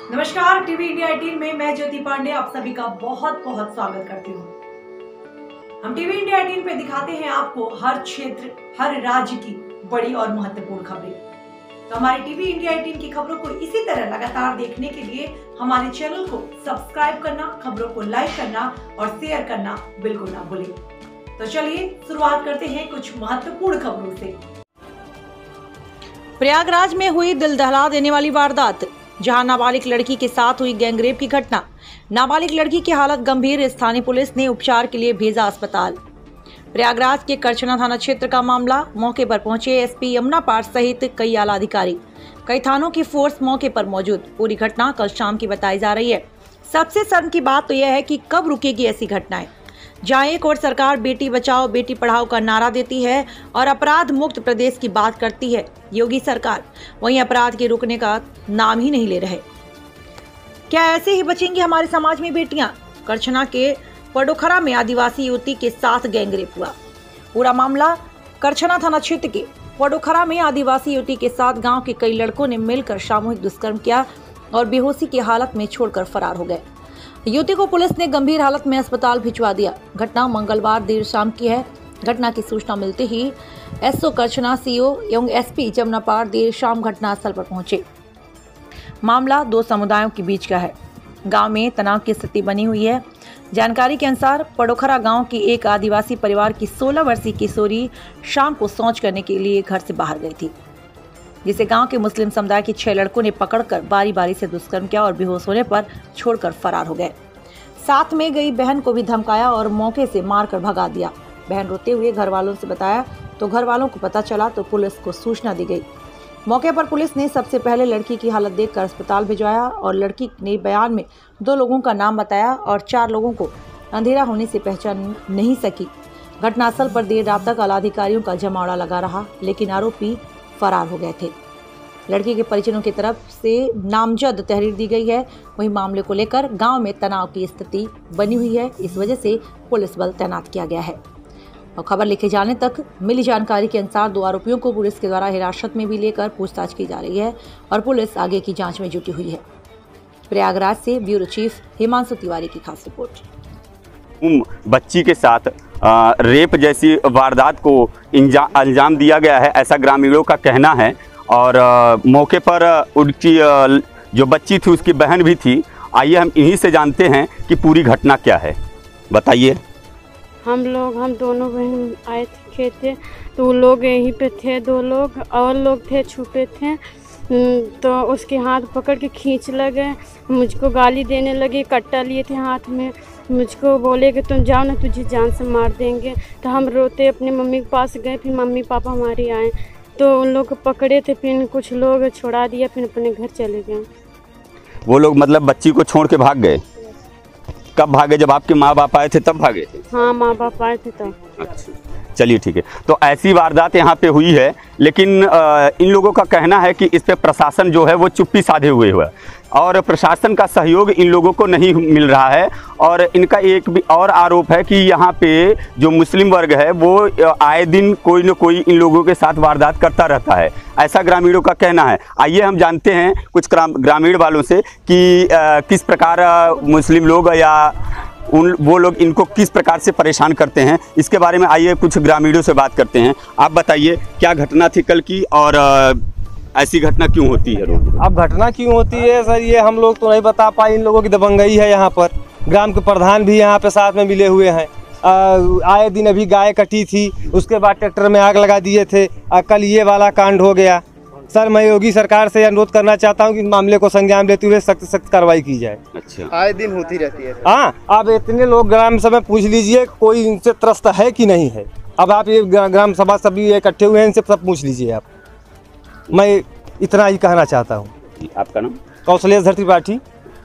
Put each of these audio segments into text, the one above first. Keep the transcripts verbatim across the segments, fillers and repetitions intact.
नमस्कार, TV India अठारह में मैं ज्योति पांडे आप सभी का बहुत बहुत स्वागत करती हूँ। हम टीवी इंडिया अठारह पे दिखाते हैं आपको हर क्षेत्र, हर राज्य की बड़ी और महत्वपूर्ण खबरें। तो हमारे टीवी इंडिया अठारह की खबरों को इसी तरह लगातार देखने के लिए हमारे चैनल को सब्सक्राइब करना, खबरों को लाइक करना और शेयर करना बिल्कुल ना भूलें। तो चलिए शुरुआत करते हैं कुछ महत्वपूर्ण खबरों से। प्रयागराज में हुई दिल दहला देने वाली वारदात, जहां नाबालिग लड़की के साथ हुई गैंगरेप की घटना। नाबालिग लड़की की हालत गंभीर, स्थानीय पुलिस ने उपचार के लिए भेजा अस्पताल। प्रयागराज के करछना थाना क्षेत्र का मामला, मौके पर पहुंचे एसपी यमुना पार सहित कई आला अधिकारी, कई थानों की फोर्स मौके पर मौजूद। पूरी घटना कल शाम की बताई जा रही है। सबसे शर्म की बात तो यह है कि कब रुकेगी ऐसी घटनाएं, जहां एक और सरकार बेटी बचाओ बेटी पढ़ाओ का नारा देती है और अपराध मुक्त प्रदेश की बात करती है योगी सरकार, वहीं अपराध के रुकने का नाम ही नहीं ले रहे। क्या ऐसे ही बचेंगी हमारे समाज में बेटियां? करछना के पडोखरा में आदिवासी युवती के साथ गैंगरेप हुआ। पूरा मामला करछना थाना क्षेत्र के पडोखरा में आदिवासी युवती के साथ गांव के कई लड़कों ने मिलकर सामूहिक दुष्कर्म किया और बेहोशी की हालत में छोड़कर फरार हो गए। युवती को पुलिस ने गंभीर हालत में अस्पताल भिजवा दिया। घटना मंगलवार देर शाम की है। घटना की सूचना मिलते ही एसओ करछना, सीओ एवं एसपी जमुना पार देर शाम घटनास्थल पर पहुंचे। मामला दो समुदायों के बीच का है। गांव में तनाव की स्थिति बनी हुई है। जानकारी के अनुसार पडोखरा गांव की एक आदिवासी परिवार की सोलह वर्षीय किशोरी शाम को शौच करने के लिए घर से बाहर गई थी, जिसे गांव के मुस्लिम समुदाय के छह लड़कों ने पकड़कर बारी बारी से दुष्कर्म किया और बेहोश होने पर छोड़कर फरार हो गए। साथ में गई बहन को भी धमकाया और मौके से मारकर भगा दिया। बहन रोते हुए घर वालों से बताया तो घर वालों को पता चला तो पुलिस को सूचना दी गई। मौके पर पुलिस ने सबसे पहले लड़की की हालत देखकर अस्पताल भिजवाया और लड़की ने बयान में दो लोगों का नाम बताया और चार लोगों को अंधेरा होने से पहचान नहीं सकी। घटनास्थल पर देर रात तक आला अधिकारियों का जमावड़ा लगा रहा, लेकिन आरोपी फरार हो गए थे। लड़की के परिजनों की तरफ से नामजद तहरीर दी गई है। वहीं मामले को लेकर गांव में तनाव की स्थिति बनी हुई है। इस वजह से पुलिस बल तैनात किया गया है और खबर लिखे जाने तक मिली जानकारी के अनुसार दो आरोपियों को पुलिस के द्वारा हिरासत में भी लेकर पूछताछ की जा रही है और पुलिस आगे की जांच में जुटी हुई है। प्रयागराज से ब्यूरो चीफ हिमांशु तिवारी की खास रिपोर्ट। बच्ची के साथ आ, रेप जैसी वारदात को अंजाम दिया गया है, ऐसा ग्रामीणों का कहना है। और आ, मौके पर उनकी आ, जो बच्ची थी उसकी बहन भी थी। आइए हम इन्हीं से जानते हैं कि पूरी घटना क्या है। बताइए। हम लोग हम दोनों बहन आए थे खेते, तो वो लोग यहीं पे थे, दो लोग और लोग थे छुपे थे, तो उसके हाथ पकड़ के खींच लगे, मुझको गाली देने लगे, कट्टा लिए थे हाथ में, मुझको बोले कि तुम जाओ ना तुझे जान से मार देंगे। तो हम रोते अपनी मम्मी के पास गए, फिर मम्मी पापा हमारी आए तो उन लोग को पकड़े थे, फिर कुछ लोग छोड़ा दिया, फिर अपने घर चले गए। वो लोग मतलब बच्ची को छोड़ के भाग गए? कब भागे? जब आपके माँ बाप आए थे तब भागे थे? हाँ, माँ बाप आए थे तब। अच्छा, चलिए ठीक है। तो ऐसी वारदात यहाँ पे हुई है, लेकिन आ, इन लोगों का कहना है कि इस पे प्रशासन जो है वो चुप्पी साधे हुए हुआ और प्रशासन का सहयोग इन लोगों को नहीं मिल रहा है। और इनका एक भी और आरोप है कि यहाँ पे जो मुस्लिम वर्ग है वो आए दिन कोई न कोई इन लोगों के साथ वारदात करता रहता है, ऐसा ग्रामीणों का कहना है। आइए हम जानते हैं कुछ ग्रामीण वालों से कि आ, किस प्रकार मुस्लिम लोग या उन वो लोग इनको किस प्रकार से परेशान करते हैं, इसके बारे में आइए कुछ ग्रामीणों से बात करते हैं। आप बताइए क्या घटना थी कल की और ऐसी घटना क्यों होती है रोज? अब घटना क्यों होती है सर, ये हम लोग तो नहीं बता पाए। इन लोगों की दबंगई है यहाँ पर। ग्राम के प्रधान भी यहाँ पे साथ में मिले हुए हैं। आए दिन अभी गाय कटी थी, उसके बाद ट्रैक्टर में आग लगा दिए थे। कल ये वाला कांड हो गया। सर मैं योगी सरकार से अनुरोध करना चाहता हूँ कि मामले को संज्ञान लेते हुए सख्त सख्त कार्रवाई की जाए। अच्छा, आए दिन होती रहती है। हाँ, आप इतने लोग ग्राम सभा पूछ लीजिए कोई इनसे त्रस्त है कि नहीं है। अब आप ये ग्राम सभा सभी इकट्ठे हुए हैं, इनसे सब पूछ लीजिए आप। मैं इतना ही कहना चाहता हूँ। आपका नाम? कौशलेश्वर त्रिपाठी।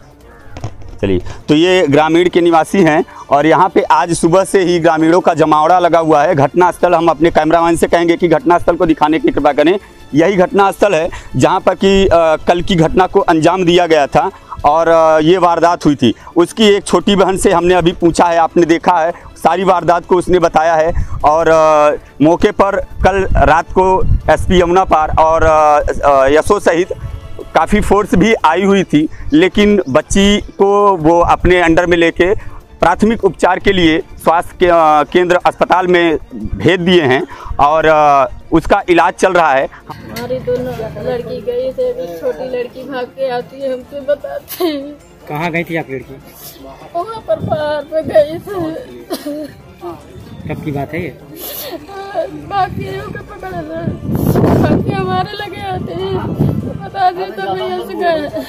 चलिए, तो ये ग्रामीण के निवासी हैं और यहाँ पे आज सुबह से ही ग्रामीणों का जमावड़ा लगा हुआ है। घटनास्थल हम अपने कैमरामैन से कहेंगे कि घटनास्थल को दिखाने की कृपा करें। यही घटनास्थल है जहाँ पर कि कल की घटना को अंजाम दिया गया था और ये वारदात हुई थी। उसकी एक छोटी बहन से हमने अभी पूछा है, आपने देखा है सारी वारदात को उसने बताया है। और मौके पर कल रात को एसपी यमुना पार और एसओ सहित काफ़ी फोर्स भी आई हुई थी, लेकिन बच्ची को वो अपने अंडर में लेके प्राथमिक उपचार के लिए स्वास्थ्य केंद्र अस्पताल में भेज दिए हैं और उसका इलाज चल रहा है। हमारी दोनों लड़की गई थे, अभी छोटी लड़की भाग के आती है, हमसे बताते हैं। कहाँ गई थी आप लड़की? वहाँ पर पहाड़ पे गई थी। कब की बात है ये? बाकी के पकड़ बाकी हमारे लगे आते हैं, तो बता दे तो भैया से गए।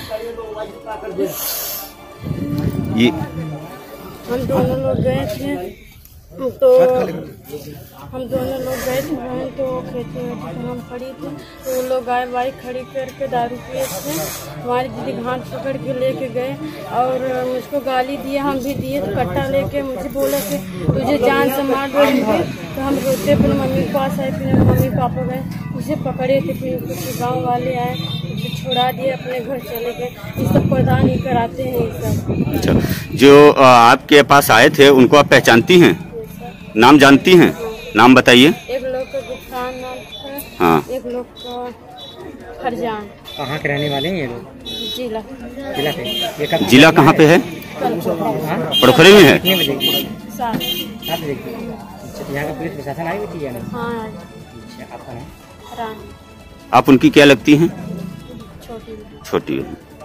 ये हम दोनों लोग गए थे, तो हम दोनों लोग गए थे बहन, तो खेती में हम खड़ी थी, तो वो लोग गाय बाइक खड़ी करके दारू पिए थे। हमारी दीदी हाथ पकड़ के लेके गए और मुझको गाली दिए, हम भी दिए। तो कट्टा लेके मुझे बोले कि तुझे जान से मार देंगे। तो हम रोते, फिर मम्मी के पास आए, फिर मम्मी पापा गए, उसे पकड़े थे, फिर कुछ गाँव वाले आए, उसे छुड़ा दिए, अपने घर चले गए। ये सब प्रदान ही कराते हैं ये सब। अच्छा, जो आपके पास आए थे उनको आप पहचानती हैं? नाम जानती हैं? नाम बताइए। एक लोग का गुफरान नाम है, हाँ, एक लोग का फरजान। कहाँ के रहने वाले हैं ये लोग? जिला जिला पे? ये कब? जिला कहाँ पे है? हाँ? पड़ोखरे में है। कितने बजे? सात सात बजे की। अच्छा, तो यहाँ का पुलिस प्रशासन आई हुई थी या नहीं? हाँ। अच्छा, आपका नाम? रानी आप उनकी क्या लगती हैं? छोटी छोटी।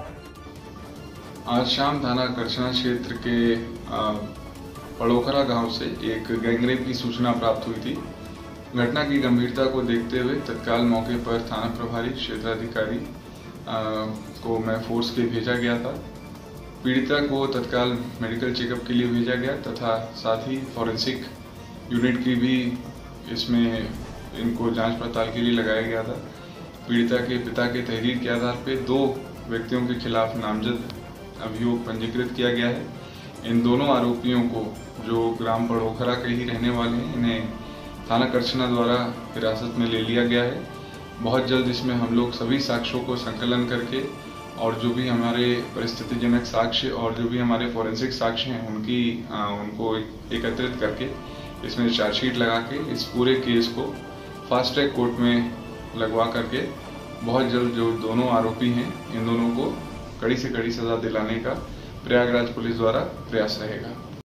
आज शाम थाना करछना क्षेत्र के आ, पड़ोखरा गांव से एक गैंगरेप की सूचना प्राप्त हुई थी। घटना की गंभीरता को देखते हुए तत्काल मौके पर थाना प्रभारी क्षेत्राधिकारी को मैं फोर्स के भेजा गया था। पीड़िता को तत्काल मेडिकल चेकअप के लिए भेजा गया तथा साथ ही फॉरेंसिक यूनिट की भी इसमें इनको जांच पड़ताल के लिए लगाया गया था। पीड़िता के पिता के तहरीर के आधार पर दो व्यक्तियों के खिलाफ नामजद अभियोग पंजीकृत किया गया है। इन दोनों आरोपियों को, जो ग्राम पड़ोखरा के ही रहने वाले हैं, इन्हें थाना करछना द्वारा हिरासत में ले लिया गया है। बहुत जल्द इसमें हम लोग सभी साक्ष्यों को संकलन करके और जो भी हमारे परिस्थितिजनक साक्ष्य और जो भी हमारे फॉरेंसिक साक्ष्य हैं उनकी आ, उनको एकत्रित करके इसमें चार्जशीट लगा के इस पूरे केस को फास्ट ट्रैक कोर्ट में लगवा करके बहुत जल्द जो दोनों आरोपी हैं इन दोनों को कड़ी से कड़ी सजा दिलाने का प्रयागराज पुलिस द्वारा प्रयास रहेगा।